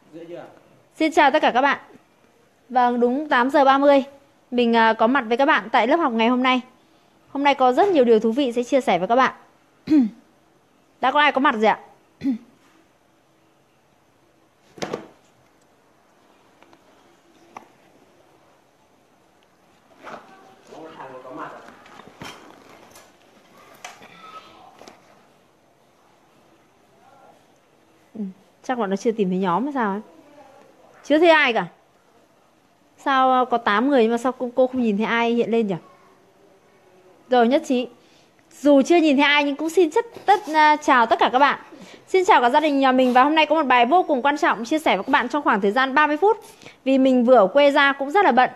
Xin chào tất cả các bạn. Vâng, đúng 8 giờ 30 mình có mặt với các bạn tại lớp học ngày hôm nay. Hôm nay có rất nhiều điều thú vị sẽ chia sẻ với các bạn. Đã có ai có mặt rồi ạ? Chắc là nó chưa tìm thấy nhóm hay sao ấy. Chưa thấy ai cả. Sao có 8 người nhưng mà sao cô không nhìn thấy ai hiện lên nhỉ? Rồi, nhất trí. Dù chưa nhìn thấy ai nhưng cũng xin chào tất cả các bạn. Xin chào cả gia đình nhà mình. Và hôm nay có một bài vô cùng quan trọng chia sẻ với các bạn trong khoảng thời gian 30 phút. Vì mình vừa ở quê ra cũng rất là bận.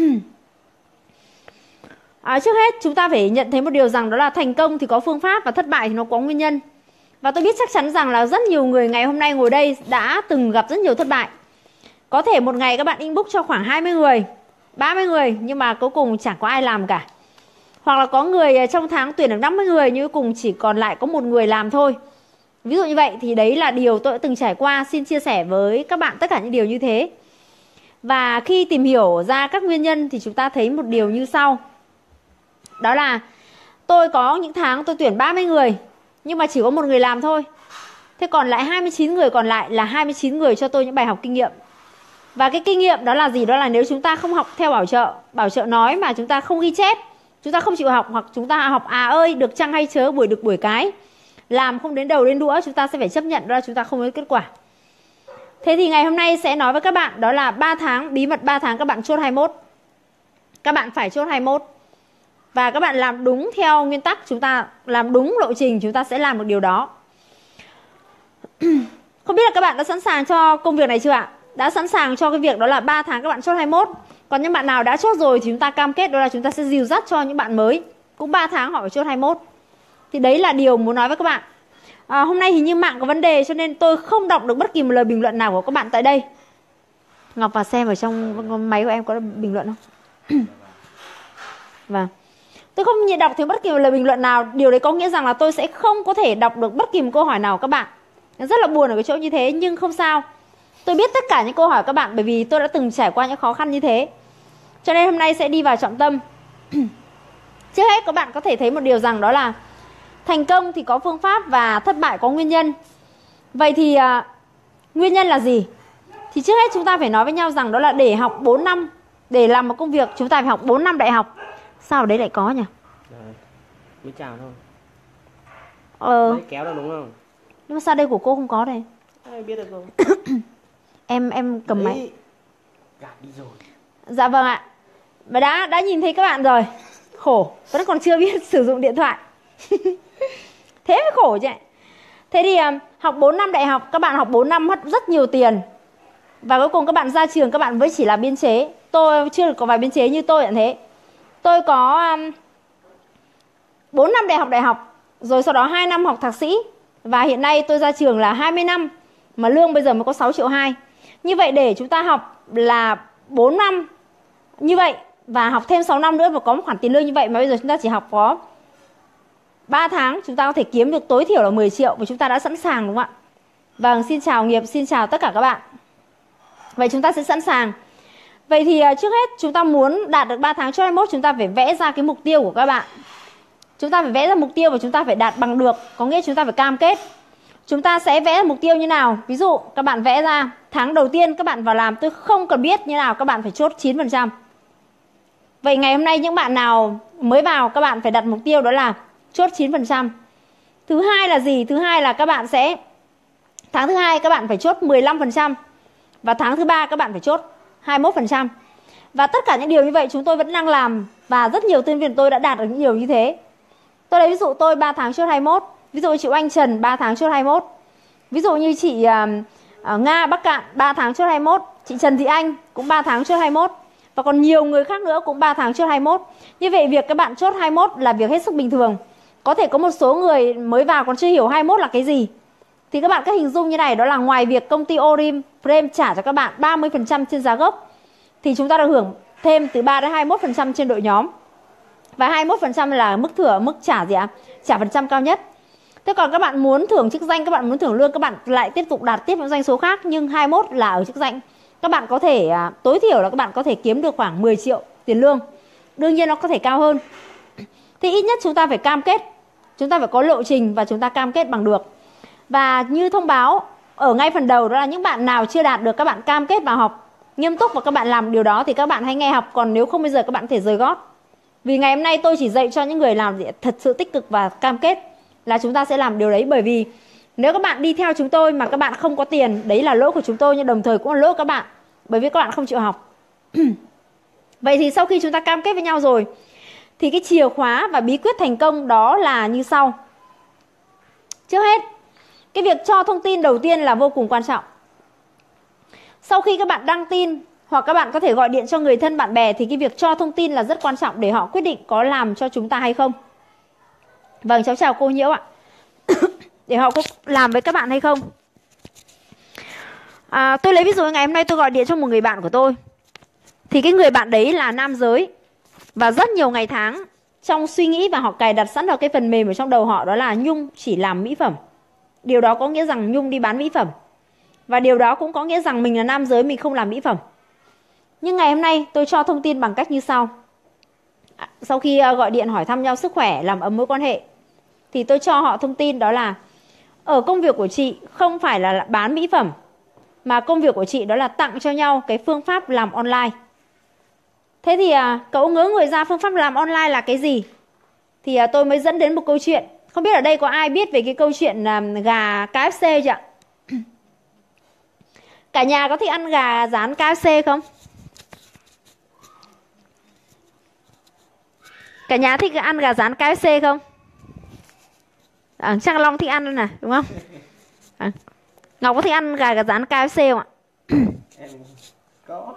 Trước hết chúng ta phải nhận thấy một điều rằng đó là thành công thì có phương pháp và thất bại thì nó có nguyên nhân. Và tôi biết chắc chắn rằng là rất nhiều người ngày hôm nay ngồi đây đã từng gặp rất nhiều thất bại. Có thể một ngày các bạn inbox cho khoảng 20 người, 30 người nhưng mà cuối cùng chẳng có ai làm cả. Hoặc là có người trong tháng tuyển được 50 người nhưng cuối cùng chỉ còn lại có một người làm thôi. Ví dụ như vậy thì đấy là điều tôi đã từng trải qua. Xin chia sẻ với các bạn tất cả những điều như thế. Và khi tìm hiểu ra các nguyên nhân thì chúng ta thấy một điều như sau. Đó là tôi có những tháng tôi tuyển 30 người nhưng mà chỉ có một người làm thôi. Thế còn lại 29 người còn lại là 29 người cho tôi những bài học kinh nghiệm. Và cái kinh nghiệm đó là gì? Đó là nếu chúng ta không học theo bảo trợ nói mà chúng ta không ghi chép, chúng ta không chịu học, hoặc chúng ta học ơi được chăng hay chớ buổi được buổi cái, làm không đến đầu đến đũa, chúng ta sẽ phải chấp nhận đó là chúng ta không có kết quả. Thế thì ngày hôm nay sẽ nói với các bạn đó là 3 tháng, bí mật 3 tháng các bạn chốt 21. Các bạn phải chốt 21. Và các bạn làm đúng theo nguyên tắc, chúng ta làm đúng lộ trình, chúng ta sẽ làm được điều đó. Không biết là các bạn đã sẵn sàng cho công việc này chưa ạ? Đã sẵn sàng cho cái việc đó là 3 tháng các bạn chốt 21. Còn những bạn nào đã chốt rồi thì chúng ta cam kết đó là chúng ta sẽ dìu dắt cho những bạn mới cũng 3 tháng họ phải chốt 21. Thì đấy là điều muốn nói với các bạn. Hôm nay hình như mạng có vấn đề cho nên tôi không đọc được bất kỳ một lời bình luận nào của các bạn tại đây. Ngọc vào xem ở trong máy của em có bình luận không? Vâng. Tôi không đọc thấy bất kỳ một lời bình luận nào. Điều đấy có nghĩa rằng là tôi sẽ không có thể đọc được bất kỳ một câu hỏi nào của các bạn. Rất là buồn ở cái chỗ như thế, nhưng không sao. Tôi biết tất cả những câu hỏi của các bạn bởi vì tôi đã từng trải qua những khó khăn như thế. Cho nên hôm nay sẽ đi vào trọng tâm. Trước hết các bạn có thể thấy một điều rằng đó là thành công thì có phương pháp và thất bại có nguyên nhân. Vậy thì nguyên nhân là gì? Thì trước hết chúng ta phải nói với nhau rằng đó là để học 4 năm, để làm một công việc chúng ta phải học 4 năm đại học. Sao ở đấy lại có nhỉ? Mới chào thôi. Đấy, kéo đâu đúng không? Nhưng mà sao đây của cô không có đây? Ai biết được cô. Em cầm máy. Gạt đi rồi. Dạ vâng ạ. Và đã nhìn thấy các bạn rồi. Khổ, vẫn còn chưa biết sử dụng điện thoại. Thế mới khổ chứ. Thế thì học 4 năm đại học, các bạn học 4 năm mất rất nhiều tiền. Và cuối cùng các bạn ra trường các bạn vẫn chỉ là biên chế. Tôi chưa được có vài biên chế như tôi như thế. Tôi có 4 năm đại học, rồi sau đó 2 năm học thạc sĩ. Và hiện nay tôi ra trường là 20 năm, mà lương bây giờ mới có 6,2 triệu. Như vậy để chúng ta học là 4 năm như vậy và học thêm 6 năm nữa và có một khoản tiền lương như vậy, mà bây giờ chúng ta chỉ học có 3 tháng chúng ta có thể kiếm được tối thiểu là 10 triệu và chúng ta đã sẵn sàng, đúng không ạ? Vâng, xin chào Nghiệp, xin chào tất cả các bạn. Vậy chúng ta sẽ sẵn sàng. Vậy thì trước hết chúng ta muốn đạt được 3 tháng cho 21, chúng ta phải vẽ ra cái mục tiêu của các bạn. Chúng ta phải vẽ ra mục tiêu và chúng ta phải đạt bằng được, có nghĩa chúng ta phải cam kết. Chúng ta sẽ vẽ ra mục tiêu như nào? Ví dụ các bạn vẽ ra tháng đầu tiên các bạn vào làm, tôi không cần biết như nào, các bạn phải chốt 9%. Vậy ngày hôm nay những bạn nào mới vào các bạn phải đặt mục tiêu đó là chốt 9%. Thứ hai là gì? Thứ hai là các bạn sẽ tháng thứ hai các bạn phải chốt 15%. Và tháng thứ ba các bạn phải chốt 21%. Và tất cả những điều như vậy chúng tôi vẫn đang làm. Và rất nhiều team viên tôi đã đạt được những điều như thế. Tôi lấy ví dụ tôi 3 tháng chốt 21. Ví dụ chị Oanh Trần 3 tháng chốt 21. Ví dụ như chị Nga Bắc Cạn 3 tháng chốt 21. Chị Trần Thị Anh cũng 3 tháng chốt 21. Và còn nhiều người khác nữa cũng 3 tháng chốt 21. Như vậy việc các bạn chốt 21 là việc hết sức bình thường. Có thể có một số người mới vào còn chưa hiểu 21 là cái gì. Thì các bạn cứ hình dung như này, đó là ngoài việc công ty Orim Frame trả cho các bạn 30% trên giá gốc, thì chúng ta được hưởng thêm từ 3 đến 21% trên đội nhóm. Và 21% là mức trả gì ạ? Trả phần trăm cao nhất. Thế còn các bạn muốn thưởng chức danh, các bạn muốn thưởng lương, các bạn lại tiếp tục đạt tiếp những doanh số khác, nhưng 21 là ở chức danh. Các bạn có thể tối thiểu là các bạn có thể kiếm được khoảng 10 triệu tiền lương. Đương nhiên nó có thể cao hơn. Thì ít nhất chúng ta phải cam kết, chúng ta phải có lộ trình và chúng ta cam kết bằng được. Và như thông báo ở ngay phần đầu, đó là những bạn nào chưa đạt được, các bạn cam kết vào học nghiêm túc và các bạn làm điều đó thì các bạn hãy nghe học. Còn nếu không bây giờ các bạn có thể rời gót. Vì ngày hôm nay tôi chỉ dạy cho những người làm thật sự tích cực và cam kết là chúng ta sẽ làm điều đấy. Bởi vì nếu các bạn đi theo chúng tôi mà các bạn không có tiền, đấy là lỗi của chúng tôi, nhưng đồng thời cũng là lỗi của các bạn, bởi vì các bạn không chịu học. Vậy thì sau khi chúng ta cam kết với nhau rồi thì cái chìa khóa và bí quyết thành công đó là như sau. Trước hết, cái việc cho thông tin đầu tiên là vô cùng quan trọng. Sau khi các bạn đăng tin hoặc các bạn có thể gọi điện cho người thân bạn bè thì cái việc cho thông tin là rất quan trọng để họ quyết định có làm cho chúng ta hay không. Vâng, cháu chào cô Nhiễu ạ. Để họ có làm với các bạn hay không. Tôi lấy ví dụ ngày hôm nay tôi gọi điện cho một người bạn của tôi. Thì cái người bạn đấy là nam giới. Và rất nhiều ngày tháng trong suy nghĩ và họ cài đặt sẵn vào cái phần mềm ở trong đầu họ, đó là Nhung chỉ làm mỹ phẩm. Điều đó có nghĩa rằng Nhung đi bán mỹ phẩm. Và điều đó cũng có nghĩa rằng mình là nam giới, mình không làm mỹ phẩm. Nhưng ngày hôm nay tôi cho thông tin bằng cách như sau. Sau khi gọi điện hỏi thăm nhau sức khỏe, làm ấm mối quan hệ, thì tôi cho họ thông tin đó là ở công việc của chị không phải là bán mỹ phẩm, mà công việc của chị đó là tặng cho nhau cái phương pháp làm online. Thế thì cậu ngớ người ra phương pháp làm online là cái gì? Thì tôi mới dẫn đến một câu chuyện. Không biết ở đây có ai biết về cái câu chuyện gà KFC chưa ạ? Cả nhà có thích ăn gà rán KFC không? Cả nhà thích ăn gà rán KFC không? Trang Long thích ăn nè, đúng không? Ngọc có thích ăn gà rán KFC không ạ? Em có.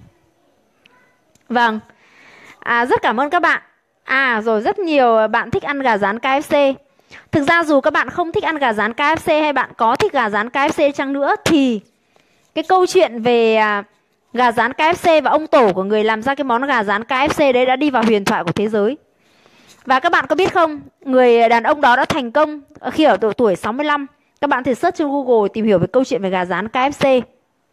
Vâng. Rất cảm ơn các bạn. Rồi rất nhiều bạn thích ăn gà rán KFC. Thực ra dù các bạn không thích ăn gà rán KFC hay bạn có thích gà rán KFC chăng nữa thì cái câu chuyện về gà rán KFC và ông tổ của người làm ra cái món gà rán KFC đấy đã đi vào huyền thoại của thế giới. Và các bạn có biết không, người đàn ông đó đã thành công khi ở độ tuổi 65. Các bạn thể search trên Google tìm hiểu về câu chuyện về gà rán KFC.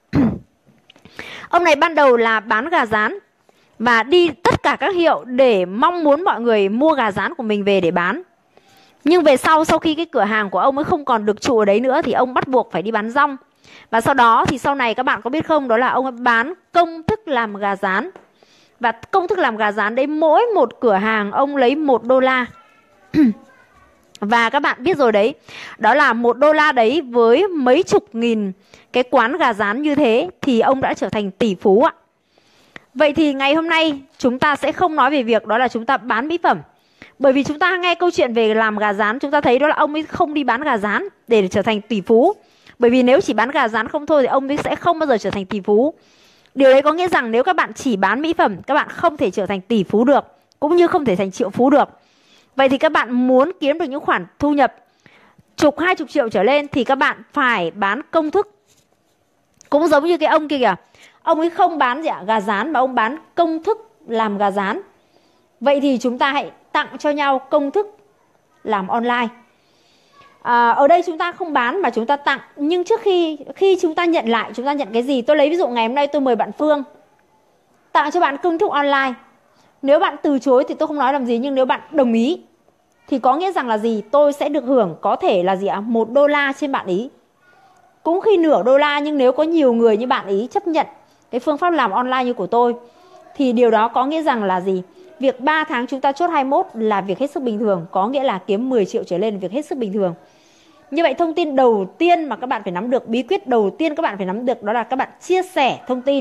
Ông này ban đầu là bán gà rán và đi tất cả các hiệu để mong muốn mọi người mua gà rán của mình về để bán. Nhưng về sau khi cái cửa hàng của ông ấy không còn được trụ ở đấy nữa thì ông bắt buộc phải đi bán rong. Và sau đó thì sau này các bạn có biết không, đó là ông ấy bán công thức làm gà rán. Và công thức làm gà rán đấy mỗi một cửa hàng ông lấy $1. Và các bạn biết rồi đấy, đó là $1 đấy với mấy chục nghìn cái quán gà rán như thế thì ông đã trở thành tỷ phú ạ. Vậy thì ngày hôm nay chúng ta sẽ không nói về việc đó là chúng ta bán mỹ phẩm. Bởi vì chúng ta nghe câu chuyện về làm gà rán, chúng ta thấy đó là ông ấy không đi bán gà rán để trở thành tỷ phú. Bởi vì nếu chỉ bán gà rán không thôi thì ông ấy sẽ không bao giờ trở thành tỷ phú. Điều đấy có nghĩa rằng nếu các bạn chỉ bán mỹ phẩm, các bạn không thể trở thành tỷ phú được, cũng như không thể thành triệu phú được. Vậy thì các bạn muốn kiếm được những khoản thu nhập chục 20 triệu trở lên thì các bạn phải bán công thức. Cũng giống như cái ông kia kìa, ông ấy không bán gì gà rán mà ông bán công thức làm gà rán. Vậy thì chúng ta hãy tặng cho nhau công thức làm online. Ở đây chúng ta không bán mà chúng ta tặng. Nhưng trước khi chúng ta nhận lại, chúng ta nhận cái gì? Tôi lấy ví dụ ngày hôm nay tôi mời bạn Phương tặng cho bạn công thức online. Nếu bạn từ chối thì tôi không nói làm gì, nhưng nếu bạn đồng ý thì có nghĩa rằng là gì? Tôi sẽ được hưởng có thể là gì ạ? $1 trên bạn ý. Cũng khi nửa $1, nhưng nếu có nhiều người như bạn ý chấp nhận cái phương pháp làm online như của tôi thì điều đó có nghĩa rằng là gì? Việc 3 tháng chúng ta chốt 21 là việc hết sức bình thường, có nghĩa là kiếm 10 triệu trở lên là việc hết sức bình thường. Như vậy thông tin đầu tiên mà các bạn phải nắm được, bí quyết đầu tiên các bạn phải nắm được đó là các bạn chia sẻ thông tin.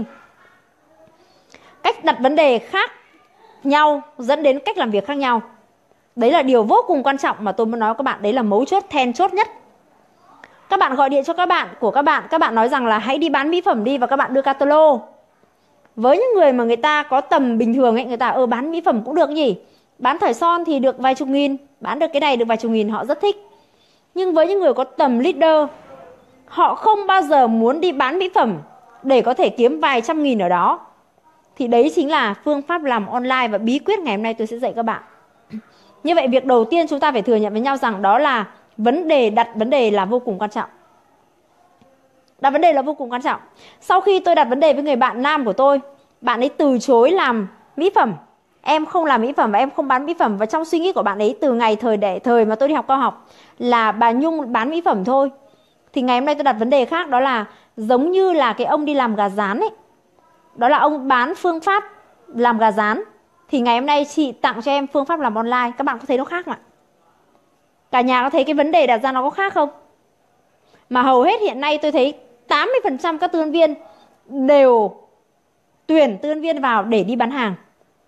Cách đặt vấn đề khác nhau dẫn đến cách làm việc khác nhau. Đấy là điều vô cùng quan trọng mà tôi muốn nói với các bạn, đấy là mấu chốt then chốt nhất. Các bạn gọi điện cho các bạn nói rằng là hãy đi bán mỹ phẩm đi và các bạn đưa catalog. Với những người mà người ta có tầm bình thường ấy, người ta bán mỹ phẩm cũng được nhỉ. Bán thỏi son thì được vài chục nghìn, bán được cái này được vài chục nghìn, họ rất thích. Nhưng với những người có tầm leader, họ không bao giờ muốn đi bán mỹ phẩm để có thể kiếm vài trăm nghìn ở đó. Thì đấy chính là phương pháp làm online và bí quyết ngày hôm nay tôi sẽ dạy các bạn. Như vậy việc đầu tiên chúng ta phải thừa nhận với nhau rằng đó là Đặt vấn đề là vô cùng quan trọng. Đặt vấn đề là vô cùng quan trọng. Sau khi tôi đặt vấn đề với người bạn nam của tôi, bạn ấy từ chối làm mỹ phẩm. Em không làm mỹ phẩm và em không bán mỹ phẩm. Và trong suy nghĩ của bạn ấy từ ngày thời mà tôi đi học cao học là bà Nhung bán mỹ phẩm thôi. Thì ngày hôm nay tôi đặt vấn đề khác, đó là giống như là cái ông đi làm gà rán ấy. Đó là ông bán phương pháp làm gà rán. Thì ngày hôm nay chị tặng cho em phương pháp làm online. Các bạn có thấy nó khác không ạ? Cả nhà có thấy cái vấn đề đặt ra nó có khác không? Mà hầu hết hiện nay tôi thấy 80% các tư vấn viên đều tuyển tư vấn viên vào để đi bán hàng.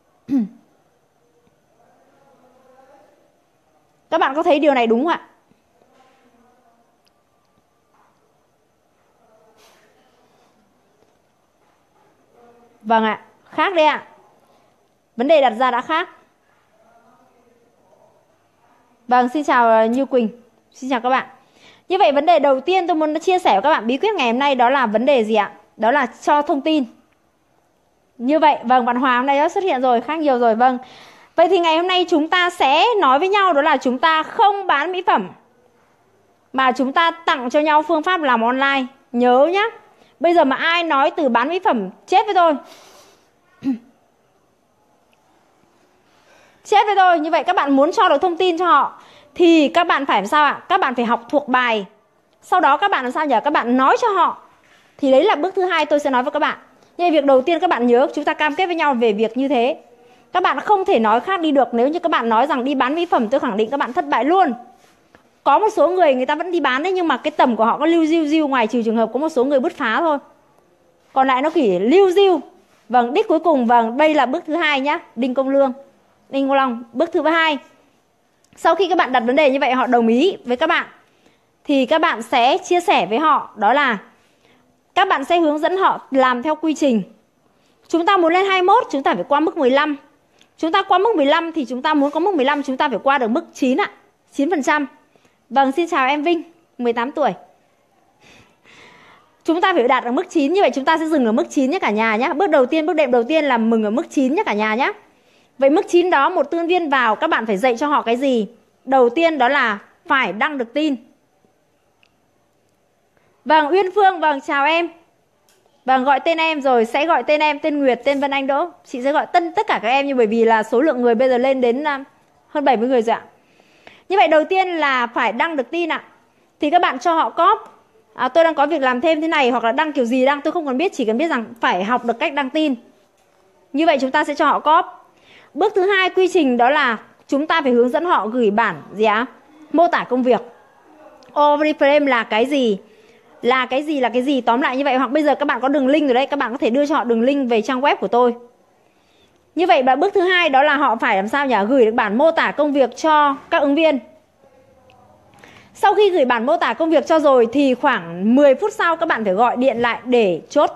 Các bạn có thấy điều này đúng không ạ? Vâng ạ, khác đấy ạ. Vấn đề đặt ra đã khác. Vâng, xin chào Như Quỳnh. Xin chào các bạn. Như vậy vấn đề đầu tiên tôi muốn chia sẻ với các bạn bí quyết ngày hôm nay đó là vấn đề gì ạ? Đó là cho thông tin. Như vậy, vâng, bạn Hòa hôm nay đã xuất hiện rồi, khác nhiều rồi, vâng. Vậy thì ngày hôm nay chúng ta sẽ nói với nhau đó là chúng ta không bán mỹ phẩm, mà chúng ta tặng cho nhau phương pháp làm online. Nhớ nhá. Bây giờ mà ai nói từ bán mỹ phẩm chết với tôi. Chết với tôi. Như vậy các bạn muốn cho được thông tin cho họ thì các bạn phải làm sao ạ? Các bạn phải học thuộc bài. Sau đó các bạn làm sao nhỉ? Các bạn nói cho họ. Thì đấy là bước thứ hai tôi sẽ nói với các bạn. Nhưng việc đầu tiên các bạn nhớ, chúng ta cam kết với nhau về việc như thế. Các bạn không thể nói khác đi được. Nếu như các bạn nói rằng đi bán mỹ phẩm, tôi khẳng định các bạn thất bại luôn. Có một số người ta vẫn đi bán đấy, nhưng mà cái tầm của họ có lưu diêu, ngoài trừ trường hợp có một số người bứt phá thôi. Còn lại nó chỉ lưu diêu. Vâng, đích cuối cùng, vâng, đây là bước thứ hai nhá. Đinh Công Long, bước thứ hai. Sau khi các bạn đặt vấn đề như vậy, họ đồng ý với các bạn, thì các bạn sẽ chia sẻ với họ, đó là các bạn sẽ hướng dẫn họ làm theo quy trình. Chúng ta muốn lên 21, chúng ta phải qua mức 15. Chúng ta qua mức 15 thì chúng ta muốn có mức 15, chúng ta phải qua được mức 9 ạ. 9%. Vâng, xin chào em Vinh, 18 tuổi. Chúng ta phải đạt ở mức 9, như vậy chúng ta sẽ dừng ở mức 9 nhé cả nhà nhé. Bước đầu tiên, bước đệm đầu tiên là mừng ở mức 9 nhé cả nhà nhé. Vậy mức 9 đó, một tư vấn viên vào, các bạn phải dạy cho họ cái gì? Đầu tiên đó là phải đăng được tin. Vâng, Uyên Phương, vâng, chào em. Vâng, gọi tên em rồi, sẽ gọi tên em, tên Nguyệt, tên Vân Anh Đỗ. Chị sẽ gọi tất cả các em, nhưng bởi vì là số lượng người bây giờ lên đến hơn 70 người rồi ạ. Như vậy đầu tiên là phải đăng được tin ạ. Thì các bạn cho họ copy. Tôi đang có việc làm thêm thế này, hoặc là đăng kiểu gì đăng, tôi không cần biết, chỉ cần biết rằng phải học được cách đăng tin. Như vậy chúng ta sẽ cho họ copy. Bước thứ hai quy trình đó là chúng ta phải hướng dẫn họ gửi bản gì ạ? Mô tả công việc. Oriflame là cái gì? Là cái gì? Tóm lại như vậy. Hoặc bây giờ các bạn có đường link rồi đấy, các bạn có thể đưa cho họ đường link về trang web của tôi. Như vậy và bước thứ hai đó là họ phải làm sao nhỉ? Gửi được bản mô tả công việc cho các ứng viên. Sau khi gửi bản mô tả công việc cho rồi thì khoảng 10 phút sau các bạn phải gọi điện lại để chốt.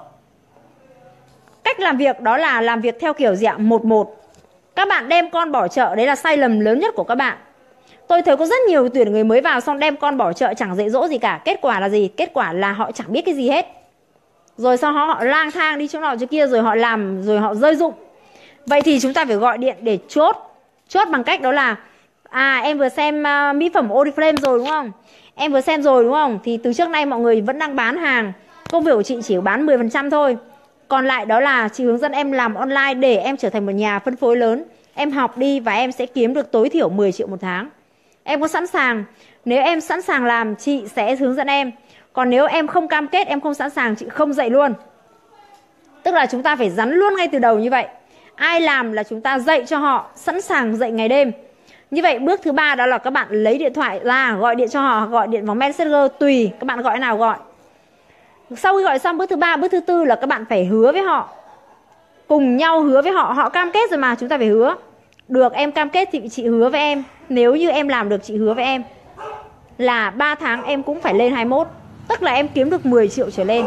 Cách làm việc đó là làm việc theo kiểu gì ạ? 1-1. Các bạn đem con bỏ chợ, đấy là sai lầm lớn nhất của các bạn. Tôi thấy có rất nhiều tuyển người mới vào xong đem con bỏ chợ, chẳng dạy dỗ gì cả. Kết quả là gì? Kết quả là họ chẳng biết cái gì hết. Rồi sau họ lang thang đi chỗ nọ chỗ kia, rồi họ làm, rồi họ rơi dụng. Vậy thì chúng ta phải gọi điện để chốt. Chốt bằng cách đó là em vừa xem mỹ phẩm Oriflame rồi đúng không? Em vừa xem rồi đúng không? Thì từ trước nay mọi người vẫn đang bán hàng. Công việc của chị chỉ bán 10% thôi. Còn lại đó là chị hướng dẫn em làm online để em trở thành một nhà phân phối lớn. Em học đi và em sẽ kiếm được tối thiểu 10 triệu một tháng. Em có sẵn sàng? Nếu em sẵn sàng làm, chị sẽ hướng dẫn em. Còn nếu em không cam kết, em không sẵn sàng, chị không dạy luôn. Tức là chúng ta phải rắn luôn ngay từ đầu như vậy. Ai làm là chúng ta dạy cho họ, sẵn sàng dạy ngày đêm. Như vậy bước thứ ba đó là các bạn lấy điện thoại ra, gọi điện cho họ, gọi điện vào Messenger, tùy các bạn gọi nào gọi. Sau khi gọi xong bước thứ ba, bước thứ tư là các bạn phải hứa với họ. Cùng nhau hứa với họ, họ cam kết rồi mà, chúng ta phải hứa. Được, em cam kết thì chị hứa với em, nếu như em làm được chị hứa với em là 3 tháng em cũng phải lên 21. Tức là em kiếm được 10 triệu trở lên.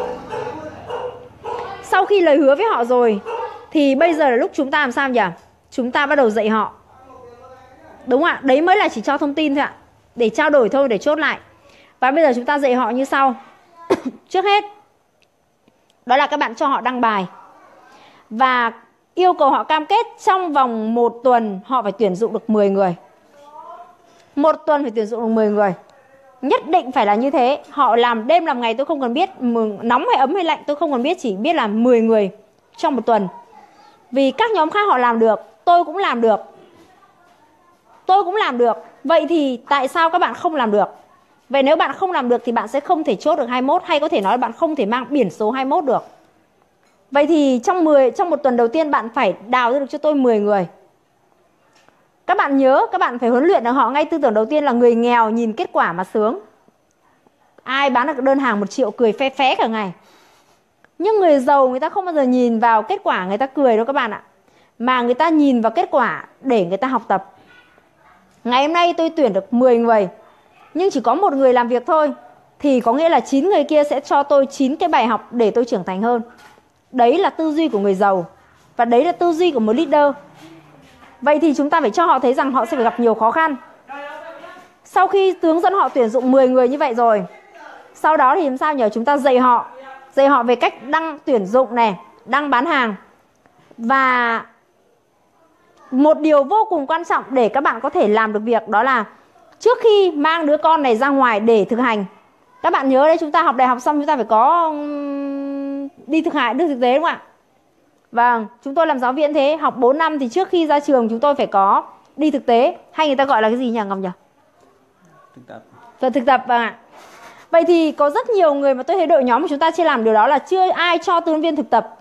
Sau khi lời hứa với họ rồi thì bây giờ là lúc chúng ta làm sao nhỉ? Chúng ta bắt đầu dạy họ. Đúng ạ, đấy mới là chỉ cho thông tin thôi ạ. Để trao đổi thôi, để chốt lại. Và bây giờ chúng ta dạy họ như sau. Trước hết đó là các bạn cho họ đăng bài. Và yêu cầu họ cam kết trong vòng 1 tuần họ phải tuyển dụng được 10 người. 1 tuần phải tuyển dụng được 10 người. Nhất định phải là như thế. Họ làm đêm làm ngày tôi không cần biết, nóng hay ấm hay lạnh tôi không cần biết, chỉ biết là 10 người trong một tuần. Vì các nhóm khác họ làm được, tôi cũng làm được. Tôi cũng làm được. Vậy thì tại sao các bạn không làm được? Vậy nếu bạn không làm được thì bạn sẽ không thể chốt được 21, hay có thể nói là bạn không thể mang biển số 21 được. Vậy thì trong một tuần đầu tiên bạn phải đào ra được cho tôi 10 người. Các bạn nhớ, các bạn phải huấn luyện được họ ngay tư tưởng đầu tiên là người nghèo nhìn kết quả mà sướng. Ai bán được đơn hàng 1 triệu cười phe phé cả ngày. Nhưng người giàu người ta không bao giờ nhìn vào kết quả người ta cười đâu các bạn ạ. Mà người ta nhìn vào kết quả để người ta học tập. Ngày hôm nay tôi tuyển được 10 người, nhưng chỉ có 1 người làm việc thôi, thì có nghĩa là 9 người kia sẽ cho tôi 9 cái bài học để tôi trưởng thành hơn. Đấy là tư duy của người giàu. Và đấy là tư duy của một leader. Vậy thì chúng ta phải cho họ thấy rằng họ sẽ phải gặp nhiều khó khăn. Sau khi hướng dẫn họ tuyển dụng 10 người như vậy rồi, sau đó thì làm sao nhờ chúng ta dạy họ về cách đăng tuyển dụng này, đăng bán hàng. Và một điều vô cùng quan trọng để các bạn có thể làm được việc đó là trước khi mang đứa con này ra ngoài để thực hành, các bạn nhớ đấy, chúng ta học đại học xong chúng ta phải có đi thực tế đúng không ạ? Vâng, chúng tôi làm giáo viên thế, học 4 năm thì trước khi ra trường chúng tôi phải có đi thực tế, hay người ta gọi là cái gì nhỉ Ngọc nhỉ? Thực tập, vâng ạ. Vậy thì có rất nhiều người mà tôi thấy đội nhóm của chúng ta chưa làm điều đó là chưa ai cho tư vấn viên thực tập.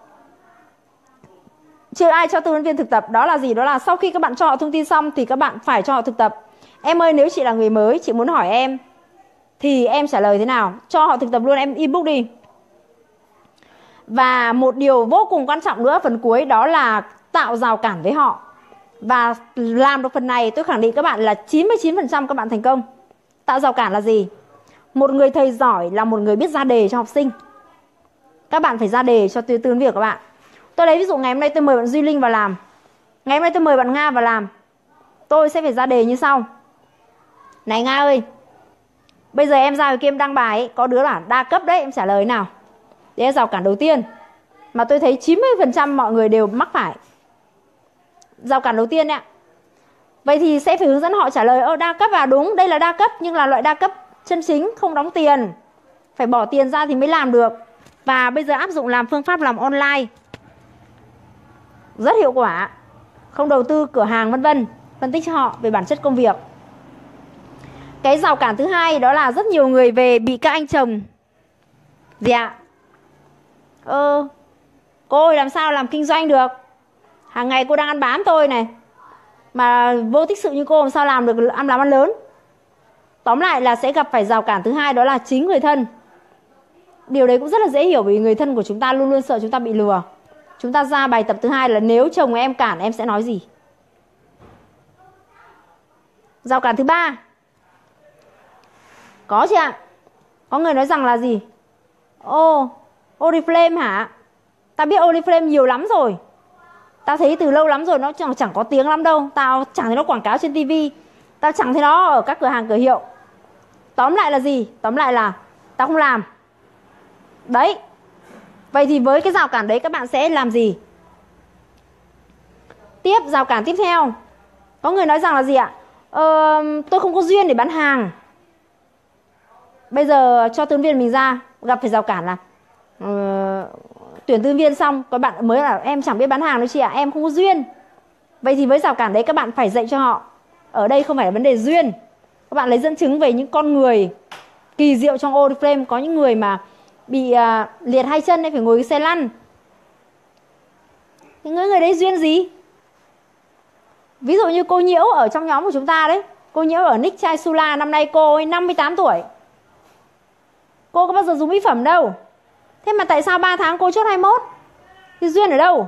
Chưa ai cho tư vấn viên thực tập. Đó là gì? Đó là sau khi các bạn cho họ thông tin xong thì các bạn phải cho họ thực tập. Em ơi, nếu chị là người mới, chị muốn hỏi em thì em trả lời thế nào? Cho họ thực tập luôn, em ebook đi. Và một điều vô cùng quan trọng nữa phần cuối đó là tạo rào cản với họ. Và làm được phần này tôi khẳng định các bạn là 99% các bạn thành công. Tạo rào cản là gì? Một người thầy giỏi là một người biết ra đề cho học sinh. Các bạn phải ra đề cho tư vấn viên của các bạn. Tôi lấy ví dụ ngày hôm nay tôi mời bạn Duy Linh vào làm, ngày hôm nay tôi mời bạn Nga vào làm. Tôi sẽ phải ra đề như sau. Này Nga ơi, bây giờ em ra ngoài kia em đăng bài ấy, có đứa bảo đa cấp đấy, em trả lời nào? Đấy là rào cản đầu tiên mà tôi thấy 90% mọi người đều mắc phải. Rào cản đầu tiên ạ. Vậy thì sẽ phải hướng dẫn họ trả lời đa cấp à? Đúng, đây là đa cấp nhưng là loại đa cấp chân chính, không đóng tiền. Phải bỏ tiền ra thì mới làm được. Và bây giờ áp dụng làm phương pháp làm online rất hiệu quả. Không đầu tư cửa hàng vân vân. Phân tích cho họ về bản chất công việc. Cái rào cản thứ hai đó là rất nhiều người về bị các anh chồng gì ạ? Cô ơi làm sao làm kinh doanh được? Hàng ngày cô đang ăn bám tôi này, mà vô tích sự như cô làm sao làm được làm ăn lớn? Tóm lại là sẽ gặp phải rào cản thứ hai, đó là chính người thân. Điều đấy cũng rất là dễ hiểu vì người thân của chúng ta luôn luôn sợ chúng ta bị lừa. Chúng ta ra bài tập thứ hai là nếu chồng em cản em sẽ nói gì? Rào cản thứ ba có chị ạ? Có người nói rằng là gì? Oriflame hả? Tao biết Oriflame nhiều lắm rồi. Tao thấy từ lâu lắm rồi, nó chẳng có tiếng lắm đâu. Tao chẳng thấy nó quảng cáo trên tivi, tao chẳng thấy nó ở các cửa hàng cửa hiệu. Tóm lại là gì? Tóm lại là tao không làm. Đấy. Vậy thì với cái rào cản đấy các bạn sẽ làm gì? Tiếp, rào cản tiếp theo. Có người nói rằng là gì ạ? Tôi không có duyên để bán hàng. Bây giờ cho tư vấn viên mình ra, gặp phải rào cản là tuyển tư vấn viên xong, có bạn mới là em chẳng biết bán hàng đâu chị ạ, em không có duyên. Vậy thì với rào cản đấy các bạn phải dạy cho họ. Ở đây không phải là vấn đề duyên. Các bạn lấy dẫn chứng về những con người kỳ diệu trong Oriflame. Có những người mà bị liệt hai chân nên phải ngồi cái xe lăn. Thì người đấy duyên gì? Ví dụ như cô Nhiễu ở trong nhóm của chúng ta đấy. Cô Nhiễu ở Nick Chai Sula, năm nay cô ấy 58 tuổi. Cô có bao giờ dùng mỹ phẩm đâu. Thế mà tại sao 3 tháng cô chốt 21? Thì duyên ở đâu?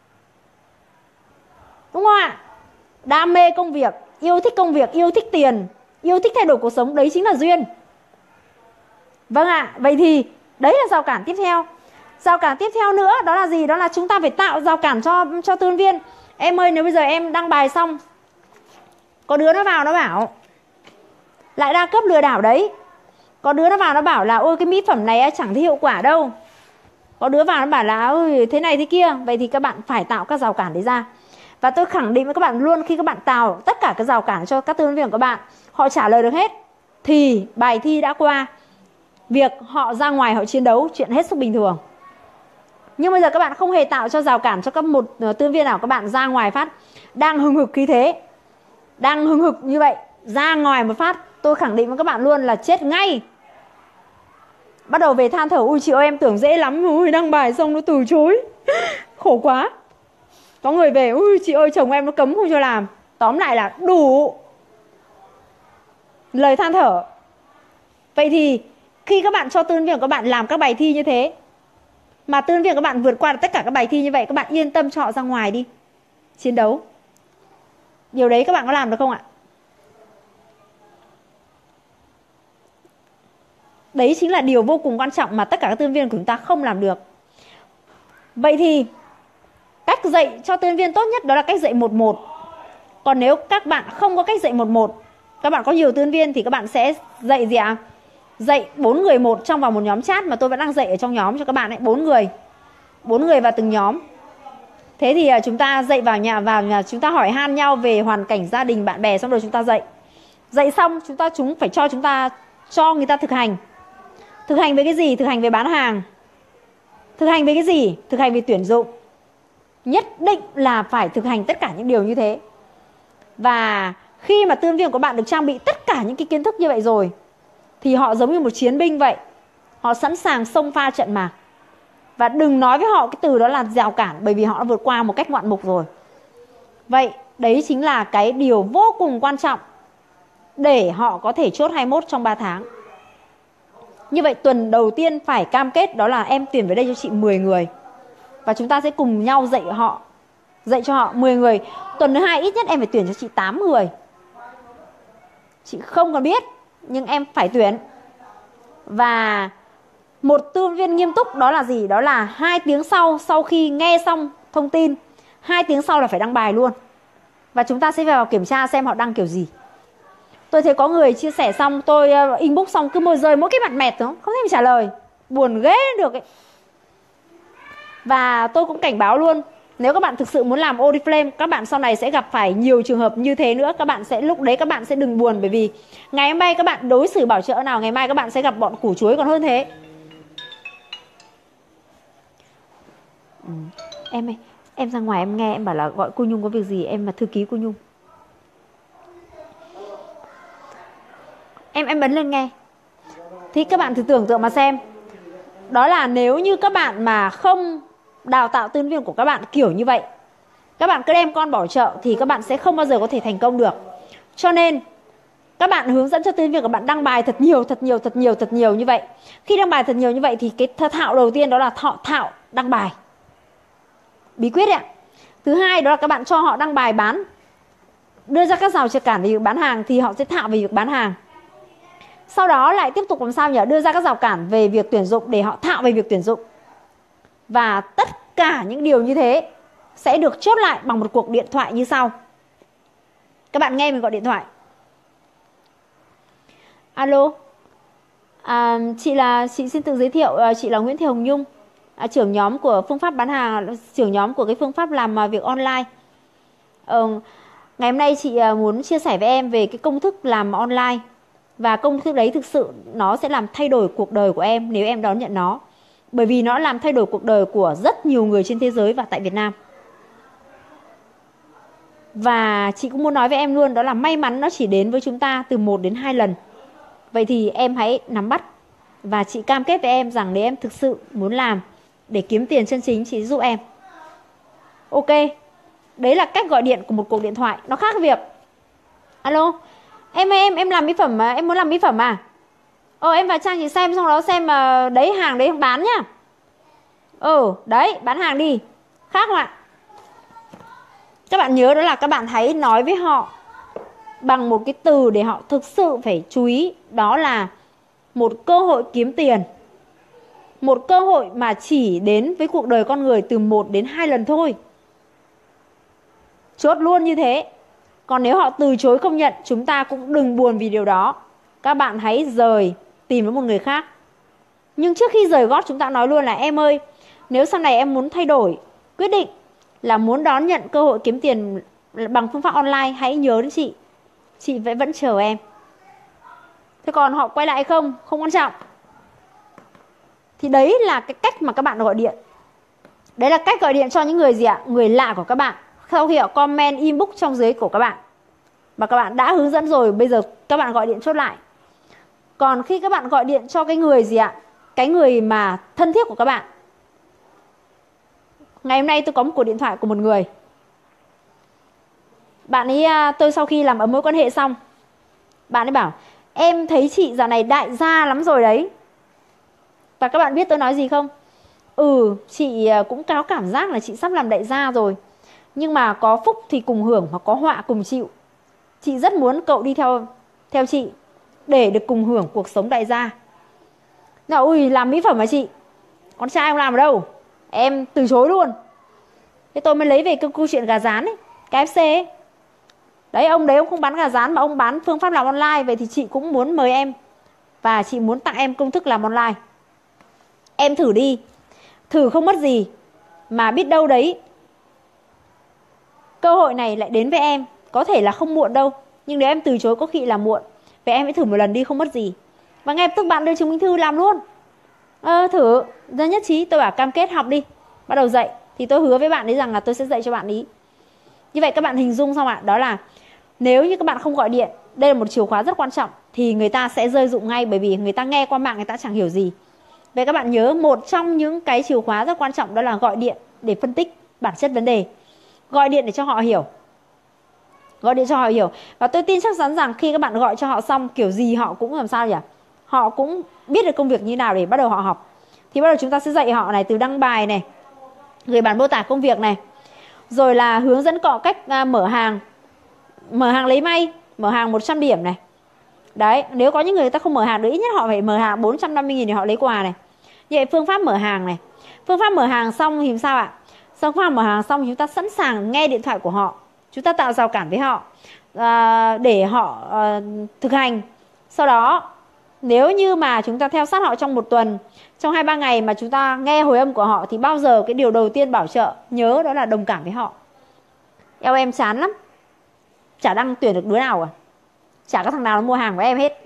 Đúng không ạ? Đam mê công việc, yêu thích công việc, yêu thích tiền, yêu thích thay đổi cuộc sống, đấy chính là duyên. Vâng ạ, vậy thì đấy là rào cản tiếp theo. Rào cản tiếp theo nữa đó là gì? Đó là chúng ta phải tạo rào cản cho tư vấn viên. Em ơi, nếu bây giờ em đăng bài xong, có đứa nó vào nó bảo lại đa cấp lừa đảo đấy. Có đứa nó vào nó bảo là ôi cái mỹ phẩm này chẳng thấy hiệu quả đâu. Có đứa vào nó bảo là ôi thế này thế kia. Vậy thì các bạn phải tạo các rào cản đấy ra. Và tôi khẳng định với các bạn luôn, khi các bạn tạo tất cả các rào cản cho các tư vấn viên của các bạn, họ trả lời được hết thì bài thi đã qua. Việc họ ra ngoài họ chiến đấu chuyện hết sức bình thường. Nhưng bây giờ các bạn không hề tạo cho rào cản cho các một tư viên nào. Các bạn ra ngoài phát đang hừng hực khí thế, đang hừng hực như vậy, ra ngoài một phát tôi khẳng định với các bạn luôn là chết ngay. Bắt đầu về than thở, ui chị ơi em tưởng dễ lắm, ui đăng bài xong nó từ chối khổ quá. Có người về, ui chị ơi chồng em nó cấm không cho làm. Tóm lại là đủ lời than thở. Vậy thì khi các bạn cho tư vấn viên của các bạn làm các bài thi như thế, mà tư vấn viên các bạn vượt qua tất cả các bài thi như vậy, các bạn yên tâm cho họ ra ngoài đi chiến đấu. Điều đấy các bạn có làm được không ạ? Đấy chính là điều vô cùng quan trọng mà tất cả các tư vấn viên của chúng ta không làm được. Vậy thì cách dạy cho tư vấn viên tốt nhất đó là cách dạy 1-1. Còn nếu các bạn không có cách dạy 1-1, các bạn có nhiều tư vấn viên thì các bạn sẽ dạy gì ạ? Dạy 4 người một trong vào một nhóm chat mà tôi vẫn đang dạy ở trong nhóm cho các bạn ấy, 4 người vào từng nhóm. Thế thì chúng ta dạy vào nhà chúng ta hỏi han nhau về hoàn cảnh gia đình bạn bè, xong rồi chúng ta dạy. Dạy xong chúng phải cho người ta thực hành. Thực hành về cái gì? Thực hành về bán hàng. Thực hành về cái gì? Thực hành về tuyển dụng. Nhất định là phải thực hành tất cả những điều như thế. Và khi mà tư vấn viên của bạn được trang bị tất cả những cái kiến thức như vậy rồi thì họ giống như một chiến binh vậy. Họ sẵn sàng xông pha trận mạc. Và đừng nói với họ cái từ đó là rào cản, bởi vì họ đã vượt qua một cách ngoạn mục rồi. Vậy đấy chính là cái điều vô cùng quan trọng để họ có thể chốt 21 trong 3 tháng. Như vậy tuần đầu tiên phải cam kết đó là em tuyển về đây cho chị 10 người. Và chúng ta sẽ cùng nhau dạy cho họ 10 người. Tuần thứ 2 ít nhất em phải tuyển cho chị 8 người. Chị không còn biết, nhưng em phải tuyển. Và một tư vấn viên nghiêm túc đó là gì? Đó là 2 tiếng sau khi nghe xong thông tin, 2 tiếng sau là phải đăng bài luôn. Và chúng ta sẽ vào kiểm tra xem họ đăng kiểu gì. Tôi thấy có người chia sẻ xong, tôi inbox xong cứ môi rơi mỗi cái mặt mẹt đó, không thể trả lời. Buồn ghê được ấy. Và tôi cũng cảnh báo luôn, nếu các bạn thực sự muốn làm Oriflame, các bạn sau này sẽ gặp phải nhiều trường hợp như thế nữa. Lúc đấy các bạn sẽ đừng buồn, bởi vì ngày hôm nay các bạn đối xử bảo trợ nào, ngày mai các bạn sẽ gặp bọn củ chuối còn hơn thế. Em ơi, em ra ngoài em nghe em bảo là gọi cô Nhung có việc gì, em là thư ký cô Nhung. Em bấm lên nghe. Thì các bạn thử tưởng tượng mà xem. Đó là nếu như các bạn mà không đào tạo tư vấn viên của các bạn kiểu như vậy, các bạn cứ đem con bỏ chợ thì các bạn sẽ không bao giờ có thể thành công được. Cho nên các bạn hướng dẫn cho tư vấn viên của bạn đăng bài thật nhiều như vậy. Khi đăng bài thật nhiều như vậy thì cái thạo đầu tiên đó là thạo đăng bài. Bí quyết ạ. Thứ hai đó là các bạn cho họ đăng bài bán, đưa ra các rào cản về việc bán hàng thì họ sẽ thạo về việc bán hàng. Sau đó lại tiếp tục làm sao nhỉ? Đưa ra các rào cản về việc tuyển dụng để họ thạo về việc tuyển dụng. Và tất cả những điều như thế sẽ được chốt lại bằng một cuộc điện thoại như sau. Các bạn nghe mình gọi điện thoại. Alo, chị xin tự giới thiệu, chị là Nguyễn Thị Hồng Nhung, trưởng nhóm của phương pháp bán hàng, trưởng nhóm của cái phương pháp làm việc online. Ngày hôm nay chị muốn chia sẻ với em về cái công thức làm online. Và công thức đấy thực sự nó sẽ làm thay đổi cuộc đời của em nếu em đón nhận nó. Bởi vì nó làm thay đổi cuộc đời của rất nhiều người trên thế giới và tại Việt Nam. Và chị cũng muốn nói với em luôn, đó là may mắn nó chỉ đến với chúng ta từ 1 đến 2 lần. Vậy thì em hãy nắm bắt. Và chị cam kết với em rằng nếu em thực sự muốn làm để kiếm tiền chân chính, chị giúp em. Ok. Đấy là cách gọi điện của một cuộc điện thoại. Nó khác việc alo, em làm mỹ phẩm mà, em muốn làm mỹ phẩm à? Em vào trang chị xem, xong đó xem mà đấy hàng đấy không bán nhá. Đấy, bán hàng đi. Khác không ạ? Các bạn nhớ đó là các bạn hãy nói với họ bằng một cái từ để họ thực sự phải chú ý. Đó là một cơ hội kiếm tiền. Một cơ hội mà chỉ đến với cuộc đời con người từ 1 đến 2 lần thôi. Chốt luôn như thế. Còn nếu họ từ chối không nhận, chúng ta cũng đừng buồn vì điều đó. Các bạn hãy rời, tìm với một người khác. Nhưng trước khi rời gót, chúng ta nói luôn là em ơi, nếu sau này em muốn thay đổi, quyết định là muốn đón nhận cơ hội kiếm tiền bằng phương pháp online, hãy nhớ đến chị. Chị vẫn chờ em. Thế còn họ quay lại không quan trọng. Thì đấy là cái cách mà các bạn gọi điện. Đấy là cách gọi điện cho những người gì ạ? Người lạ của các bạn. Sau khi họ comment inbox trong dưới của các bạn mà các bạn đã hướng dẫn rồi, bây giờ các bạn gọi điện chốt lại. Còn khi các bạn gọi điện cho cái người gì ạ? Cái người mà thân thiết của các bạn. Ngày hôm nay tôi có một cuộc điện thoại của một người. Bạn ấy, tôi sau khi làm ở mối quan hệ xong, bạn ấy bảo em thấy chị dạo này đại gia lắm rồi đấy. Và các bạn biết tôi nói gì không? Chị cũng có cảm giác là chị sắp làm đại gia rồi. Nhưng mà có phúc thì cùng hưởng, mà có họa cùng chịu. Chị rất muốn cậu đi theo chị để được cùng hưởng cuộc sống đại gia. Nào, làm mỹ phẩm mà chị, con trai không làm ở đâu, em từ chối luôn. Thế tôi mới lấy về câu chuyện gà rán ấy, KFC ấy. Đấy, ông đấy ông không bán gà rán mà ông bán phương pháp làm online. Vậy thì chị cũng muốn mời em và chị muốn tặng em công thức làm online. Em thử đi, thử không mất gì, mà biết đâu đấy cơ hội này lại đến với em. Có thể là không muộn đâu, nhưng nếu em từ chối có khi là muộn. Vậy em hãy thử một lần đi, không mất gì. Và ngay lập tức bạn đưa chứng minh thư làm luôn. Thử, ra nhất trí. Tôi bảo cam kết học đi, bắt đầu dạy. Thì tôi hứa với bạn ấy rằng là tôi sẽ dạy cho bạn ấy. Như vậy các bạn hình dung xong ạ? Đó là nếu như các bạn không gọi điện, đây là một chìa khóa rất quan trọng, thì người ta sẽ rơi dụng ngay. Bởi vì người ta nghe qua mạng, người ta chẳng hiểu gì. Vậy các bạn nhớ, một trong những cái chìa khóa rất quan trọng đó là gọi điện để phân tích bản chất vấn đề. Gọi điện để cho họ hiểu. Gọi điện cho họ hiểu. Và tôi tin chắc chắn rằng khi các bạn gọi cho họ xong, kiểu gì họ cũng làm sao nhỉ? Họ cũng biết được công việc như nào để bắt đầu họ học. Thì bắt đầu chúng ta sẽ dạy họ này, từ đăng bài này, gửi bản mô tả công việc này, rồi là hướng dẫn họ cách mở hàng lấy may, mở hàng 100 điểm này. Đấy, nếu có những người ta không mở hàng được, ít nhất họ phải mở hàng 450.000 để họ lấy quà này. Như vậy phương pháp mở hàng này. Phương pháp mở hàng xong thì sao ạ? Sau khi mở hàng xong, chúng ta sẵn sàng nghe điện thoại của họ. Chúng ta tạo rào cản với họ để họ thực hành. Sau đó, nếu như mà chúng ta theo sát họ trong 1 tuần, trong 2-3 ngày mà chúng ta nghe hồi âm của họ, thì bao giờ cái điều đầu tiên bảo trợ nhớ đó là đồng cảm với họ. Eo em chán lắm, chả đăng tuyển được đứa nào à, chả có thằng nào nó mua hàng của em hết.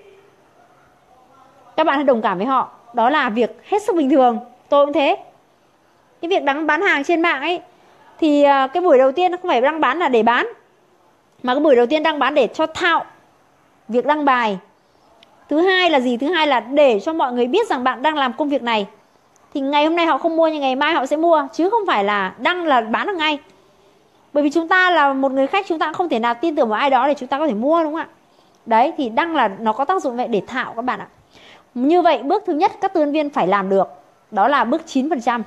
Các bạn hãy đồng cảm với họ. Đó là việc hết sức bình thường. Tôi cũng thế. Cái việc bán hàng trên mạng ấy, thì cái buổi đầu tiên nó không phải đăng bán là để bán, mà cái buổi đầu tiên đăng bán để cho thạo việc đăng bài. Thứ hai là gì? Thứ hai là để cho mọi người biết rằng bạn đang làm công việc này. Thì ngày hôm nay họ không mua, nhưng ngày mai họ sẽ mua, chứ không phải là đăng là bán được ngay. Bởi vì chúng ta là một người khách, chúng ta cũng không thể nào tin tưởng vào ai đó để chúng ta có thể mua, đúng không ạ? Đấy, thì đăng là nó có tác dụng vậy để thạo các bạn ạ. Như vậy bước thứ nhất các tư vấn viên phải làm được, đó là bước 9%.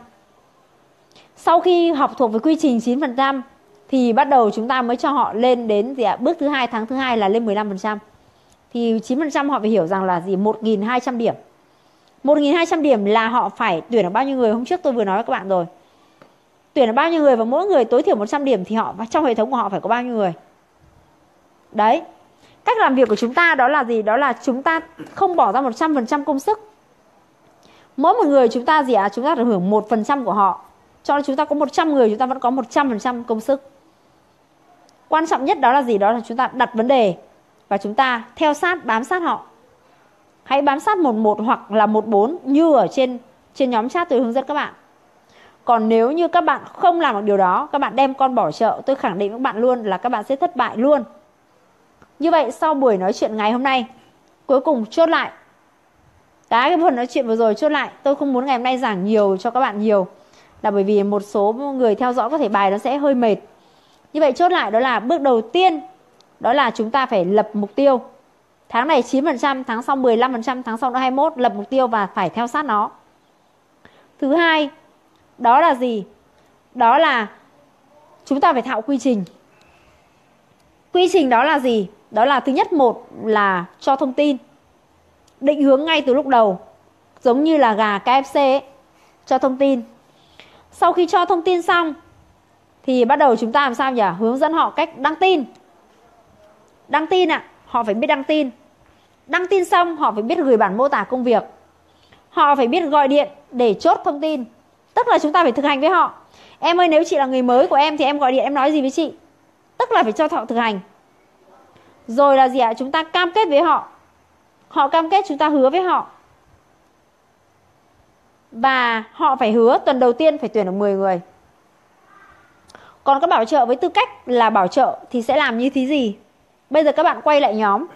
Sau khi học thuộc với quy trình 9%, thì bắt đầu chúng ta mới cho họ lên đến gì ạ? Bước thứ hai, tháng thứ hai là lên 15%. Thì 9% họ phải hiểu rằng là gì? 1.200 điểm. 1.200 điểm là họ phải tuyển được bao nhiêu người? Hôm trước tôi vừa nói với các bạn rồi. Tuyển được bao nhiêu người và mỗi người tối thiểu 100 điểm thì họ trong hệ thống của họ phải có bao nhiêu người. Đấy. Cách làm việc của chúng ta đó là gì? Đó là chúng ta không bỏ ra 100% công sức. Mỗi một người chúng ta gì ạ? Chúng ta được hưởng 1% của họ. Cho nên chúng ta có 100 người, chúng ta vẫn có 100% công sức. Quan trọng nhất đó là gì? Đó là chúng ta đặt vấn đề và chúng ta theo sát, bám sát họ. Hãy bám sát 11 hoặc là 14 như ở trên nhóm chat tôi hướng dẫn các bạn. Còn nếu như các bạn không làm được điều đó, các bạn đem con bỏ chợ, tôi khẳng định với các bạn luôn là các bạn sẽ thất bại luôn. Như vậy sau buổi nói chuyện ngày hôm nay, cuối cùng chốt lại. Cái phần nói chuyện vừa rồi chốt lại, tôi không muốn ngày hôm nay giảng nhiều cho các bạn nhiều, là bởi vì một số người theo dõi có thể bài nó sẽ hơi mệt. Như vậy chốt lại đó là bước đầu tiên, đó là chúng ta phải lập mục tiêu. Tháng này 9%, tháng sau 15%, tháng sau nó 21%, lập mục tiêu và phải theo sát nó. Thứ hai, đó là gì? Đó là chúng ta phải thạo quy trình. Quy trình đó là gì? Đó là thứ nhất, một là cho thông tin, định hướng ngay từ lúc đầu, giống như là gà KFC ấy, cho thông tin. Sau khi cho thông tin xong thì bắt đầu chúng ta làm sao nhỉ? Hướng dẫn họ cách đăng tin. Đăng tin ạ, họ phải biết đăng tin. Đăng tin xong họ phải biết gửi bản mô tả công việc. Họ phải biết gọi điện để chốt thông tin. Tức là chúng ta phải thực hành với họ. Em ơi, nếu chị là người mới của em thì em gọi điện em nói gì với chị? Tức là phải cho họ thực hành. Rồi là gì ạ? Chúng ta cam kết với họ. Họ cam kết chúng ta hứa với họ. Và họ phải hứa tuần đầu tiên phải tuyển được 10 người. Còn các bảo trợ với tư cách là bảo trợ thì sẽ làm như thế gì? Bây giờ các bạn quay lại nhóm.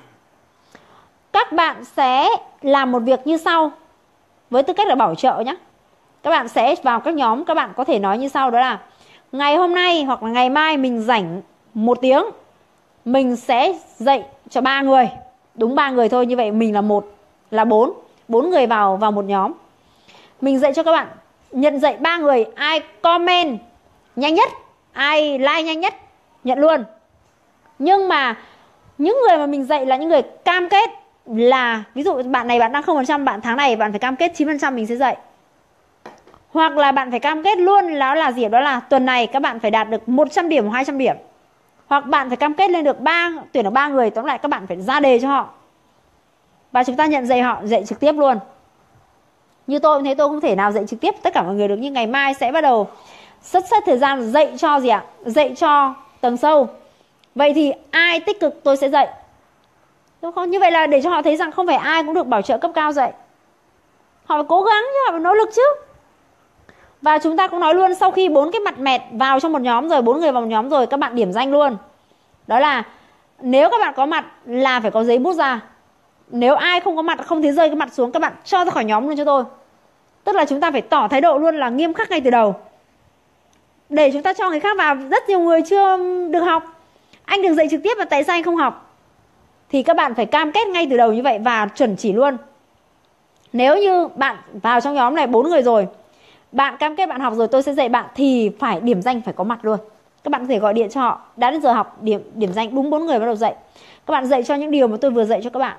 Các bạn sẽ làm một việc như sau. Với tư cách là bảo trợ nhé. Các bạn sẽ vào các nhóm, các bạn có thể nói như sau, đó là ngày hôm nay hoặc là ngày mai mình rảnh 1 tiếng, mình sẽ dạy cho 3 người. Đúng 3 người thôi, như vậy mình là 1, là 4 người vào một nhóm. Mình dạy cho các bạn, nhận dạy 3 người, ai comment nhanh nhất, ai like nhanh nhất, nhận luôn. Nhưng mà những người mà mình dạy là những người cam kết là, ví dụ bạn này bạn đang 0%, bạn tháng này bạn phải cam kết 9% mình sẽ dạy. Hoặc là bạn phải cam kết luôn là gì? Đó là tuần này các bạn phải đạt được 100 điểm hoặc 200 điểm. Hoặc bạn phải cam kết lên được tuyển được 3 người, tóm lại các bạn phải ra đề cho họ. Và chúng ta nhận dạy họ, dạy trực tiếp luôn. Như tôi cũng thế, tôi không thể nào dạy trực tiếp tất cả mọi người được, nhưng ngày mai sẽ bắt đầu sắp xếp thời gian dạy cho gì ạ? Dạy cho tầng sâu. Vậy thì ai tích cực tôi sẽ dạy. Đúng không? Như vậy là để cho họ thấy rằng không phải ai cũng được bảo trợ cấp cao dạy. Họ phải cố gắng chứ, họ phải nỗ lực chứ. Và chúng ta cũng nói luôn, sau khi 4 cái mặt mẹt vào trong một nhóm rồi, 4 người vào một nhóm rồi, các bạn điểm danh luôn. Đó là nếu các bạn có mặt là phải có giấy bút ra. Nếu ai không có mặt, không thấy rơi cái mặt xuống, các bạn cho ra khỏi nhóm luôn cho tôi. Tức là chúng ta phải tỏ thái độ luôn là nghiêm khắc ngay từ đầu. Để chúng ta cho người khác vào. Rất nhiều người chưa được học. Anh được dạy trực tiếp mà tại sao anh không học? Thì các bạn phải cam kết ngay từ đầu như vậy và chuẩn chỉ luôn. Nếu như bạn vào trong nhóm này 4 người rồi, bạn cam kết bạn học rồi tôi sẽ dạy bạn, thì phải điểm danh, phải có mặt luôn. Các bạn có thể gọi điện cho họ, đã đến giờ học, điểm danh đúng 4 người bắt đầu dạy. Các bạn dạy cho những điều mà tôi vừa dạy cho các bạn.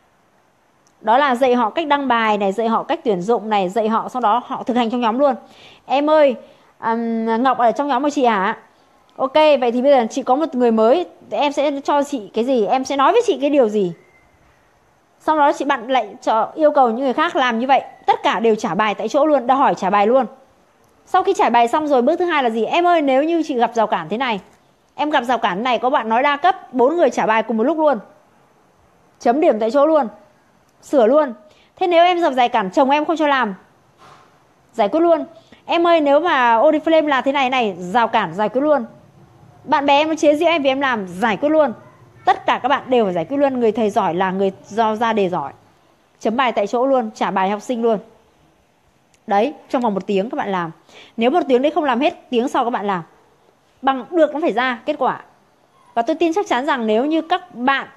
Đó là dạy họ cách đăng bài này, dạy họ cách tuyển dụng này, dạy họ sau đó họ thực hành trong nhóm luôn. Em ơi, Ngọc ở trong nhóm của chị hả? Ok, vậy thì bây giờ chị có một người mới, em sẽ cho chị cái gì, em sẽ nói với chị cái điều gì. Sau đó bạn lại yêu cầu những người khác làm như vậy. Tất cả đều trả bài tại chỗ luôn, đòi hỏi trả bài luôn. Sau khi trả bài xong rồi, bước thứ hai là gì? Em ơi, nếu như chị gặp rào cản thế này, em gặp rào cản này, có bạn nói đa cấp, 4 người trả bài cùng một lúc luôn, chấm điểm tại chỗ luôn, sửa luôn. Thế nếu em gặp rào cản chồng em không cho làm, giải quyết luôn. Em ơi, nếu mà Oriflame là thế này, rào cản giải quyết luôn. Bạn bè em nó chế giễu em vì em làm, giải quyết luôn. Tất cả các bạn đều phải giải quyết luôn. Người thầy giỏi là người do ra đề giỏi, chấm bài tại chỗ luôn, trả bài học sinh luôn. Đấy, trong vòng 1 tiếng các bạn làm. Nếu 1 tiếng đấy không làm hết, tiếng sau các bạn làm. Bằng được nó phải ra kết quả. Và tôi tin chắc chắn rằng nếu như các bạn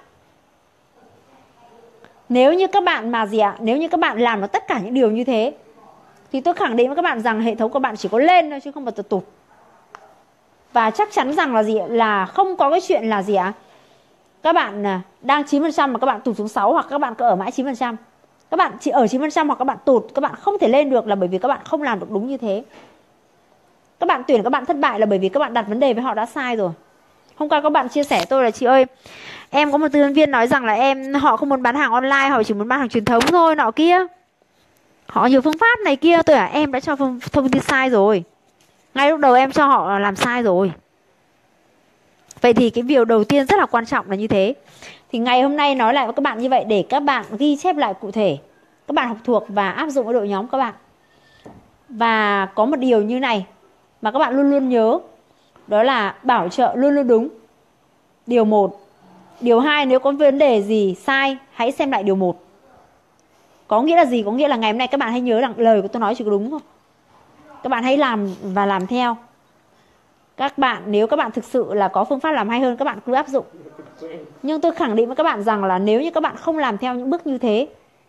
mà gì ạ? Nếu như các bạn làm được tất cả những điều như thế, thì tôi khẳng định với các bạn rằng hệ thống của bạn chỉ có lên thôi chứ không bao giờ tụt. Và chắc chắn rằng là gì ạ? Là không có cái chuyện là gì ạ? Các bạn đang 9% mà các bạn tụt xuống 6, hoặc các bạn cứ ở mãi 9%. Các bạn chỉ ở 9% hoặc các bạn tụt, các bạn không thể lên được là bởi vì các bạn không làm được đúng như thế. Các bạn tuyển các bạn thất bại là bởi vì các bạn đặt vấn đề với họ đã sai rồi. Hôm qua các bạn chia sẻ tôi là chị ơi, em có một tư vấn viên nói rằng là họ không muốn bán hàng online, họ chỉ muốn bán hàng truyền thống thôi nọ kia. Họ nhiều phương pháp này kia, tôi em đã cho thông tin sai rồi. Ngay lúc đầu em cho họ làm sai rồi. Vậy thì cái điều đầu tiên rất là quan trọng là như thế. Thì ngày hôm nay nói lại với các bạn như vậy để các bạn ghi chép lại cụ thể, các bạn học thuộc và áp dụng với đội nhóm các bạn. Và có một điều như này mà các bạn luôn luôn nhớ, đó là bảo trợ luôn luôn đúng. Điều 1. Điều 2, nếu có vấn đề gì sai, hãy xem lại điều 1. Có nghĩa là gì? Có nghĩa là ngày hôm nay các bạn hãy nhớ rằng lời của tôi nói chỉ có đúng không? Các bạn hãy làm và làm theo. Các bạn, nếu các bạn thực sự là có phương pháp làm hay hơn, các bạn cứ áp dụng. Nhưng tôi khẳng định với các bạn rằng là nếu như các bạn không làm theo những bước như thế,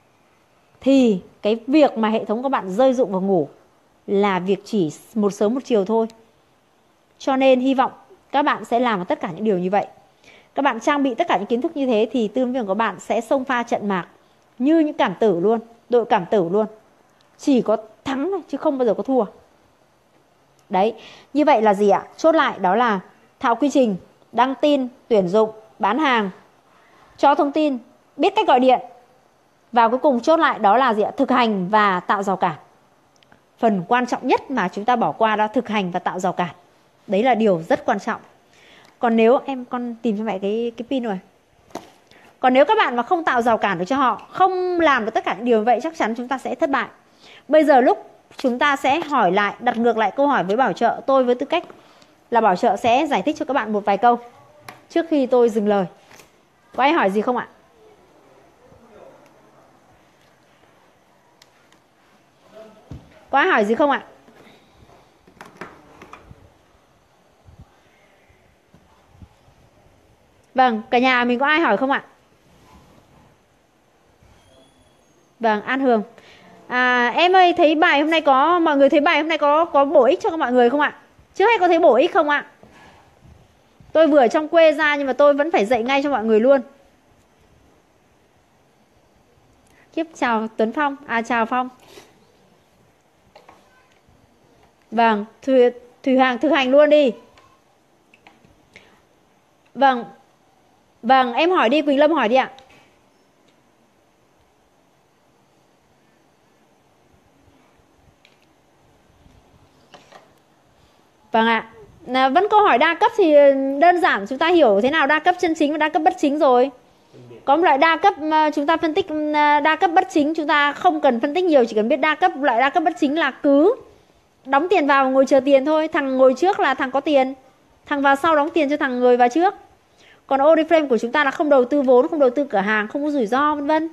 thì cái việc mà hệ thống của bạn rơi rụng vào ngủ là việc chỉ một sớm một chiều thôi. Cho nên hy vọng các bạn sẽ làm tất cả những điều như vậy. Các bạn trang bị tất cả những kiến thức như thế thì tư vấn viên của bạn sẽ xông pha trận mạc như những cảm tử luôn, đội cảm tử luôn. Chỉ có thắng thôi chứ không bao giờ có thua. Đấy, như vậy là gì ạ? Chốt lại đó là thạo quy trình, đăng tin, tuyển dụng, bán hàng, cho thông tin, biết cách gọi điện. Và cuối cùng chốt lại đó là gì ạ? Thực hành và tạo rào cản. Phần quan trọng nhất mà chúng ta bỏ qua đó, thực hành và tạo rào cản. Đấy là điều rất quan trọng. Còn nếu con tìm cho mẹ cái pin rồi. Còn nếu các bạn mà không tạo rào cản được cho họ, không làm được tất cả những điều như vậy, chắc chắn chúng ta sẽ thất bại. Bây giờ lúc chúng ta sẽ hỏi lại, đặt ngược lại câu hỏi với bảo trợ. Tôi với tư cách là bảo trợ sẽ giải thích cho các bạn một vài câu trước khi tôi dừng lời. Có ai hỏi gì không ạ? Có ai hỏi gì không ạ? Vâng, cả nhà mình có ai hỏi không ạ? Vâng, An Hường. Em ơi, thấy bài hôm nay có, mọi người thấy bài hôm nay có bổ ích cho mọi người không ạ? Trước hay có thấy bổ ích không ạ? Tôi vừa ở trong quê ra nhưng mà tôi vẫn phải dạy ngay cho mọi người luôn. Kiếp chào Tuấn Phong, chào Phong. Vâng, Thủy Hoàng thực hành luôn đi. Vâng, em hỏi đi, Quỳnh Lâm hỏi đi ạ. Vâng ạ. Vẫn câu hỏi đa cấp thì đơn giản chúng ta hiểu thế nào đa cấp chân chính và đa cấp bất chính rồi. Có một loại đa cấp chúng ta phân tích đa cấp bất chính, chúng ta không cần phân tích nhiều, chỉ cần biết đa cấp. Loại đa cấp bất chính là cứ đóng tiền vào và ngồi chờ tiền thôi. Thằng ngồi trước là thằng có tiền, thằng vào sau đóng tiền cho thằng người vào trước. Còn Oriflame của chúng ta là không đầu tư vốn, không đầu tư cửa hàng, không có rủi ro vân vân.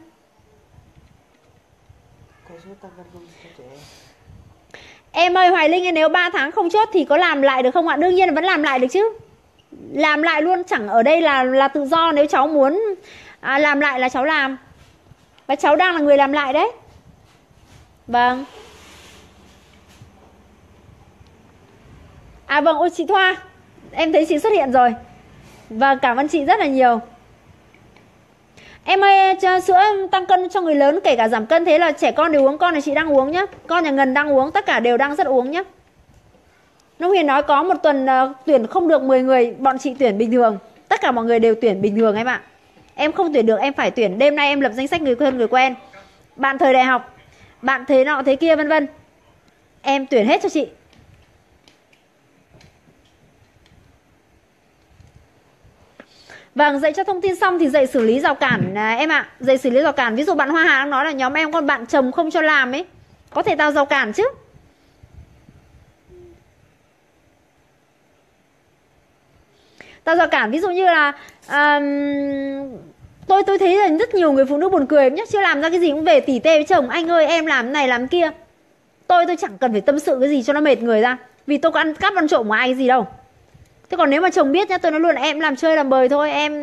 Em ơi Hoài Linh, nếu 3 tháng không chốt thì có làm lại được không ạ? Đương nhiên là vẫn làm lại được chứ. Làm lại luôn, chẳng ở đây là tự do. Nếu cháu muốn làm lại là cháu làm. Và cháu đang là người làm lại đấy. Vâng. Vâng, ôi chị Thoa, em thấy chị xuất hiện rồi. Và cảm ơn chị rất là nhiều. Em ơi, sữa tăng cân cho người lớn kể cả giảm cân, thế là trẻ con đều uống, con này chị đang uống nhá. Con nhà Ngân đang uống, tất cả đều đang rất uống nhá. Nông Huyền nói có một tuần tuyển không được 10 người, bọn chị tuyển bình thường. Tất cả mọi người đều tuyển bình thường em ạ. Em không tuyển được em phải tuyển. Đêm nay em lập danh sách người quen, bạn thời đại học, bạn thế nọ thế kia vân vân. Em tuyển hết cho chị. Vâng, dạy cho thông tin xong thì dạy xử lý rào cản em ạ. Dạy xử lý rào cản. Ví dụ bạn Hoa Hà đang nói là nhóm em con bạn chồng không cho làm ấy, có thể tạo rào cản chứ. Tạo rào cản ví dụ như là tôi thấy là rất nhiều người phụ nữ buồn cười nhá, chưa làm ra cái gì cũng về tỉ tê với chồng. Anh ơi em làm này làm kia. Tôi chẳng cần phải tâm sự cái gì cho nó mệt người ra, vì tôi có ăn cắp ăn trộm của ai cái gì đâu. Thế còn nếu mà chồng biết nhá, tôi nói luôn là em làm chơi làm bời thôi, em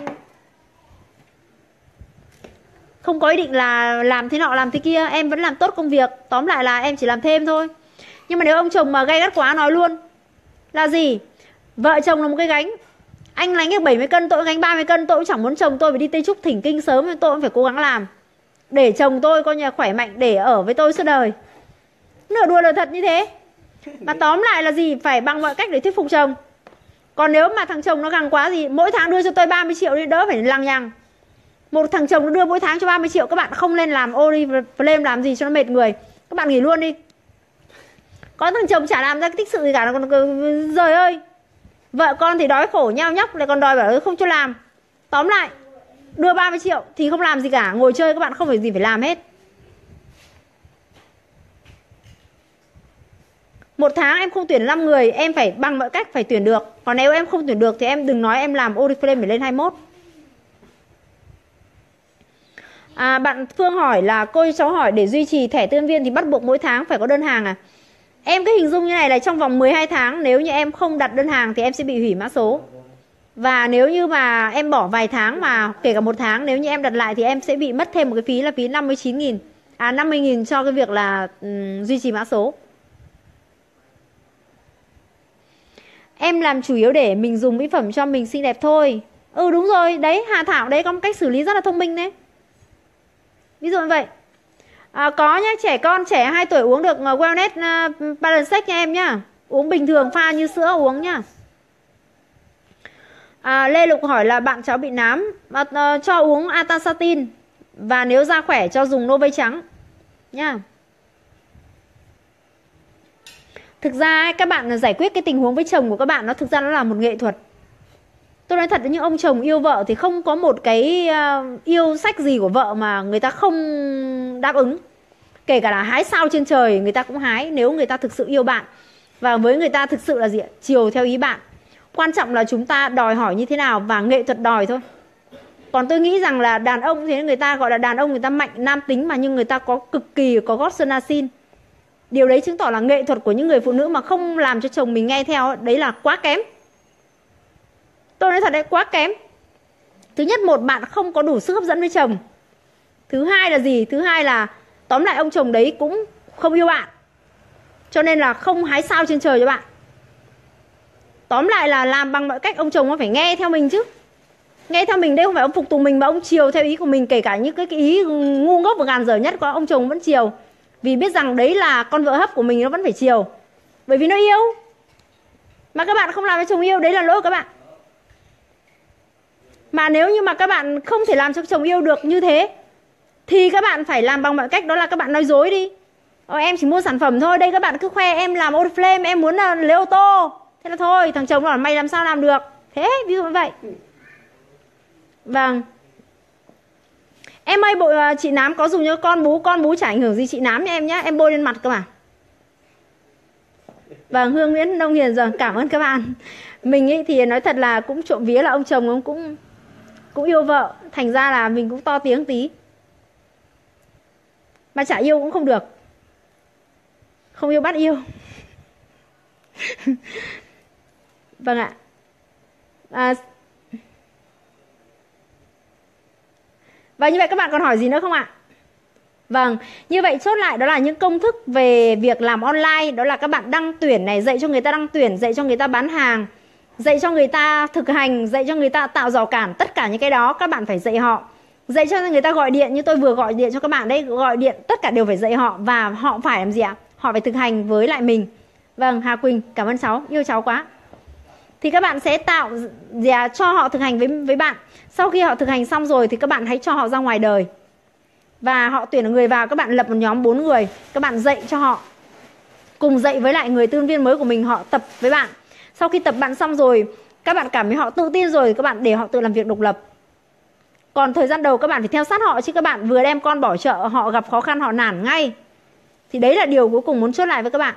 không có ý định là làm thế nọ làm thế kia, em vẫn làm tốt công việc. Tóm lại là em chỉ làm thêm thôi. Nhưng mà nếu ông chồng mà gay gắt quá nói luôn là gì? Vợ chồng là một cái gánh. Anh gánh được 70 cân, tôi cũng gánh 30 cân. Tôi cũng chẳng muốn chồng tôi phải đi Tây Trúc thỉnh kinh sớm, nên tôi cũng phải cố gắng làm để chồng tôi coi như là khỏe mạnh, để ở với tôi suốt đời. Nửa đùa nửa thật như thế. Mà tóm lại là gì? Phải bằng mọi cách để thuyết phục chồng. Còn nếu mà thằng chồng nó gằng quá gì, mỗi tháng đưa cho tôi 30 triệu đi, đỡ phải lằng nhằng. Một thằng chồng nó đưa mỗi tháng cho 30 triệu, các bạn không lên làm Oriflame làm gì cho nó mệt người. Các bạn nghỉ luôn đi. Có thằng chồng chả làm ra cái tích sự gì cả, nó còn giời ơi. Vợ con thì đói khổ nhau nhóc, lại còn đòi bảo không cho làm. Tóm lại, đưa 30 triệu thì không làm gì cả, ngồi chơi, các bạn không phải gì phải làm hết. Một tháng em không tuyển 5 người, em phải bằng mọi cách phải tuyển được. Còn nếu em không tuyển được thì em đừng nói em làm Oriflame để lên 21. Bạn Phương hỏi là cô cháu hỏi để duy trì thẻ tư nhân viên thì bắt buộc mỗi tháng phải có đơn hàng à? Em cứ hình dung như này là trong vòng 12 tháng nếu như em không đặt đơn hàng thì em sẽ bị hủy mã số. Và nếu như mà em bỏ vài tháng mà kể cả một tháng, nếu như em đặt lại thì em sẽ bị mất thêm một cái phí là phí 59.000. 50.000 cho cái việc là duy trì mã số. Em làm chủ yếu để mình dùng mỹ phẩm cho mình xinh đẹp thôi. Đúng rồi, đấy Hà Thảo đấy có một cách xử lý rất là thông minh đấy. Ví dụ như vậy. Có nhá, trẻ con trẻ 2 tuổi uống được Wellness Balance Shake nha em nhá. Uống bình thường pha như sữa uống nhá. Lê Lục hỏi là bạn cháu bị nám, cho uống Atastatin. Và nếu da khỏe cho dùng Novay trắng nhá. Thực ra các bạn giải quyết cái tình huống với chồng của các bạn, nó thực ra nó là một nghệ thuật. Tôi nói thật, những ông chồng yêu vợ thì không có một cái yêu sách gì của vợ mà người ta không đáp ứng. Kể cả là hái sao trên trời người ta cũng hái, nếu người ta thực sự yêu bạn. Và với người ta thực sự là gì ạ? Chiều theo ý bạn. Quan trọng là chúng ta đòi hỏi như thế nào và nghệ thuật đòi thôi. Còn tôi nghĩ rằng là đàn ông thế, người ta gọi là đàn ông, người ta mạnh nam tính mà, nhưng người ta có cực kỳ có gót sơn asin. Điều đấy chứng tỏ là nghệ thuật của những người phụ nữ mà không làm cho chồng mình nghe theo, đấy là quá kém. Tôi nói thật đấy, quá kém. Thứ nhất, một, bạn không có đủ sức hấp dẫn với chồng. Thứ hai là gì? Thứ hai là tóm lại ông chồng đấy cũng không yêu bạn, cho nên là không hái sao trên trời cho bạn. Tóm lại là làm bằng mọi cách ông chồng nó phải nghe theo mình chứ. Nghe theo mình đây không phải ông phục tùng mình mà ông chiều theo ý của mình. Kể cả những cái ý ngu ngốc và gàn dở nhất của ông chồng vẫn chiều. Vì biết rằng đấy là con vợ hấp của mình, nó vẫn phải chiều. Bởi vì nó yêu. Mà các bạn không làm cho chồng yêu, đấy là lỗi của các bạn. Mà nếu như mà các bạn không thể làm cho chồng yêu được như thế thì các bạn phải làm bằng mọi cách, đó là các bạn nói dối đi. Em chỉ mua sản phẩm thôi, đây các bạn cứ khoe em làm Oriflame, em muốn lấy ô tô. Thế là thôi, thằng chồng bảo mày làm sao làm được. Thế, ví dụ như vậy. Vâng. Em ơi, bộ chị nám có dùng cho con bú chả ảnh hưởng gì chị nám nha em nhé. Em bôi lên mặt cơ mà. Vâng, Hương Nguyễn Đông Hiền rồi, cảm ơn các bạn. Mình ý thì nói thật là cũng trộm vía là ông chồng ông cũng yêu vợ. Thành ra là mình cũng to tiếng tí. Mà chả yêu cũng không được. Không yêu bắt yêu. Vâng ạ. Và như vậy các bạn còn hỏi gì nữa không ạ? Vâng, như vậy chốt lại đó là những công thức về việc làm online. Đó là các bạn đăng tuyển này, dạy cho người ta đăng tuyển, dạy cho người ta bán hàng, dạy cho người ta thực hành, dạy cho người ta tạo rào cản. Tất cả những cái đó các bạn phải dạy họ. Dạy cho người ta gọi điện, như tôi vừa gọi điện cho các bạn đấy, gọi điện, tất cả đều phải dạy họ. Và họ phải làm gì ạ? Họ phải thực hành với lại mình. Vâng, Hà Quỳnh, cảm ơn cháu, yêu cháu quá. Thì các bạn sẽ tạo cho họ thực hành với bạn. Sau khi họ thực hành xong rồi thì các bạn hãy cho họ ra ngoài đời. Và họ tuyển người vào, các bạn lập một nhóm 4 người. Các bạn dạy cho họ. Cùng dạy với lại người tư vấn viên mới của mình, họ tập với bạn. Sau khi tập bạn xong rồi, các bạn cảm thấy họ tự tin rồi, các bạn để họ tự làm việc độc lập. Còn thời gian đầu các bạn phải theo sát họ, chứ các bạn vừa đem con bỏ chợ, họ gặp khó khăn họ nản ngay. Thì đấy là điều cuối cùng muốn chốt lại với các bạn.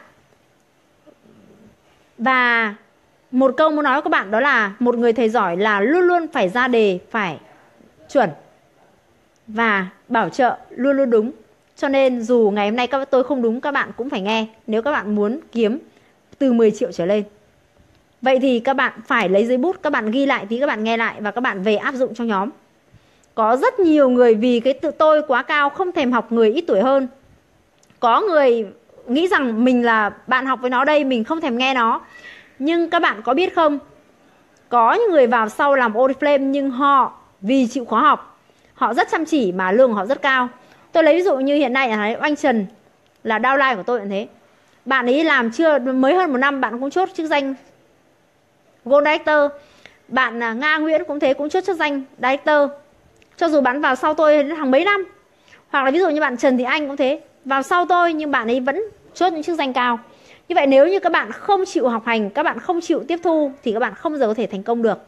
Và một câu muốn nói với các bạn đó là một người thầy giỏi là luôn luôn phải ra đề, phải chuẩn và bảo trợ luôn luôn đúng. Cho nên dù ngày hôm nay tôi không đúng, các bạn cũng phải nghe, nếu các bạn muốn kiếm từ 10 triệu trở lên. Vậy thì các bạn phải lấy giấy bút, các bạn ghi lại tí, các bạn nghe lại và các bạn về áp dụng trong nhóm. Có rất nhiều người vì cái tự tôi quá cao không thèm học người ít tuổi hơn. Có người nghĩ rằng mình là bạn học với nó đây, mình không thèm nghe nó. Nhưng các bạn có biết không, có những người vào sau làm Oriflame nhưng họ vì chịu khó học, họ rất chăm chỉ mà lương của họ rất cao. Tôi lấy ví dụ như hiện nay là anh Trần là downline của tôi cũng thế. Bạn ấy làm chưa mới hơn 1 năm bạn cũng chốt chức danh Gold Director. Bạn Nga Nguyễn cũng thế, cũng chốt chức danh Director. Cho dù bạn vào sau tôi hàng mấy năm. Hoặc là ví dụ như bạn Trần Thị Anh cũng thế, vào sau tôi nhưng bạn ấy vẫn chốt những chức danh cao. Như vậy nếu như các bạn không chịu học hành, các bạn không chịu tiếp thu thì các bạn không bao giờ có thể thành công được.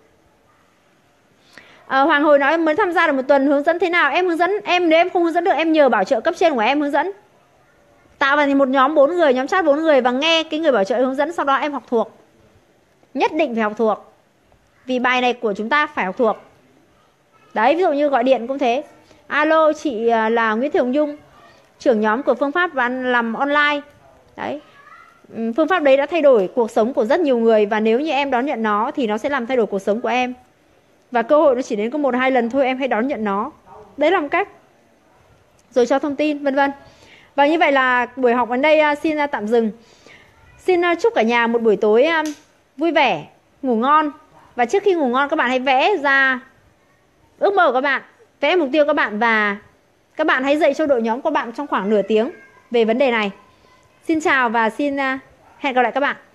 Hoàng Hồi nói mới tham gia được 1 tuần, hướng dẫn thế nào? Em hướng dẫn, nếu em không hướng dẫn được em nhờ bảo trợ cấp trên của em hướng dẫn. Tạo vào một nhóm 4 người, nhóm chat 4 người và nghe cái người bảo trợ hướng dẫn, sau đó em học thuộc. Nhất định phải học thuộc. Vì bài này của chúng ta phải học thuộc. Đấy, ví dụ như gọi điện cũng thế. Alo, chị là Nguyễn Thị Hồng Nhung, trưởng nhóm của phương pháp làm online. Đấy. Phương pháp đấy đã thay đổi cuộc sống của rất nhiều người. Và nếu như em đón nhận nó thì nó sẽ làm thay đổi cuộc sống của em. Và cơ hội nó chỉ đến có 1-2 lần thôi, em hãy đón nhận nó. Đấy là một cách. Rồi cho thông tin, vân vân. Và như vậy là buổi học đến đây xin tạm dừng. Xin chúc cả nhà một buổi tối vui vẻ, ngủ ngon. Và trước khi ngủ ngon các bạn hãy vẽ ra ước mơ của các bạn, vẽ mục tiêu các bạn. Và các bạn hãy dạy cho đội nhóm của bạn trong khoảng nửa tiếng về vấn đề này. Xin chào và xin hẹn gặp lại các bạn.